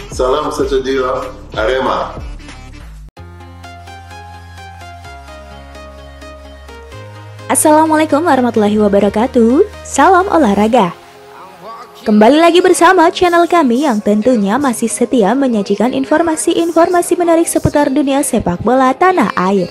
Salam sejahtera Arema. Assalamualaikum warahmatullahi wabarakatuh. Salam olahraga. Kembali lagi bersama channel kami yang tentunya masih setia menyajikan informasi-informasi menarik seputar dunia sepak bola tanah air.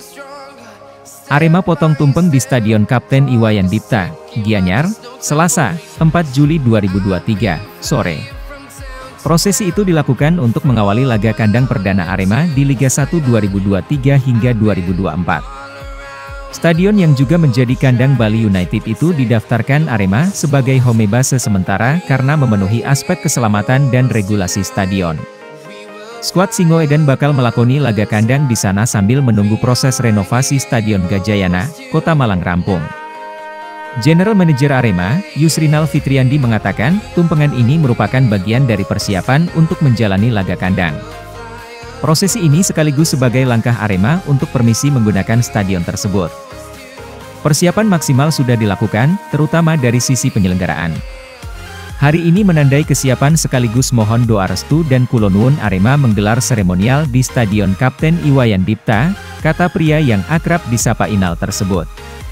Arema potong tumpeng di Stadion Kapten Iwayan Dipta, Gianyar, Selasa, 4 Juli 2023, sore. Prosesi itu dilakukan untuk mengawali laga kandang perdana Arema di Liga 1 2023 hingga 2024. Stadion yang juga menjadi kandang Bali United itu didaftarkan Arema sebagai home base sementara karena memenuhi aspek keselamatan dan regulasi stadion. Skuad Singoedan bakal melakoni laga kandang di sana sambil menunggu proses renovasi Stadion Gajayana, Kota Malang rampung. General Manager Arema, Yusrinal Fitriandi mengatakan, tumpengan ini merupakan bagian dari persiapan untuk menjalani laga kandang. Prosesi ini sekaligus sebagai langkah Arema untuk permisi menggunakan stadion tersebut. Persiapan maksimal sudah dilakukan, terutama dari sisi penyelenggaraan. Hari ini menandai kesiapan sekaligus mohon doa restu dan kulonwun Arema menggelar seremonial di Stadion Kapten Iwayan Dipta, kata pria yang akrab disapa Inal tersebut.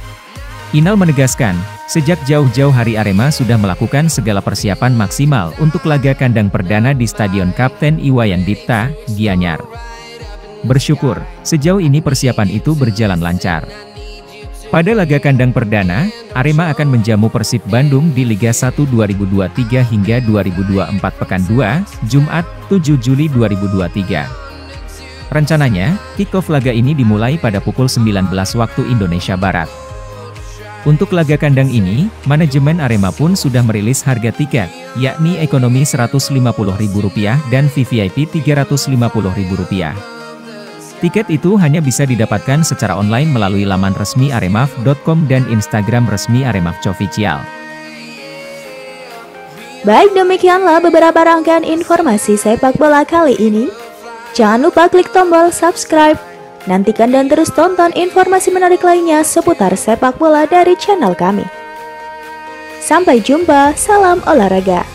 Inal menegaskan, sejak jauh-jauh hari Arema sudah melakukan segala persiapan maksimal untuk laga kandang perdana di Stadion Kapten Iwayan Dipta, Gianyar. Bersyukur, sejauh ini persiapan itu berjalan lancar. Pada laga kandang perdana, Arema akan menjamu Persib Bandung di Liga 1 2023 hingga 2024 Pekan 2, Jumat, 7 Juli 2023. Rencananya, kick-off laga ini dimulai pada pukul 19 waktu Indonesia Barat. Untuk laga kandang ini, manajemen Arema pun sudah merilis harga tiket, yakni ekonomi Rp150.000 dan VVIP Rp350.000. Tiket itu hanya bisa didapatkan secara online melalui laman resmi aremaf.com dan Instagram resmi Aremaf Official. Baik, demikianlah beberapa rangkaian informasi sepak bola kali ini. Jangan lupa klik tombol subscribe. Nantikan dan terus tonton informasi menarik lainnya seputar sepak bola dari channel kami. Sampai jumpa, salam olahraga.